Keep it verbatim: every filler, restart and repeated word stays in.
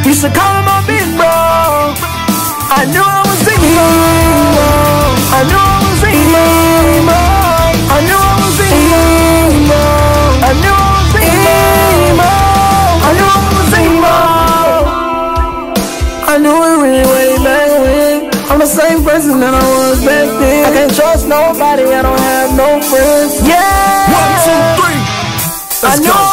Used to call him my big bro. I knew I was emo. I knew I was emo. I knew I was emo. I knew I was emo. I knew I was emo. I knew it really way back when. I'm the same person that I was back then. I can't trust nobody, I don't have no friends. Yeah. One, two, three. Let's I know. go.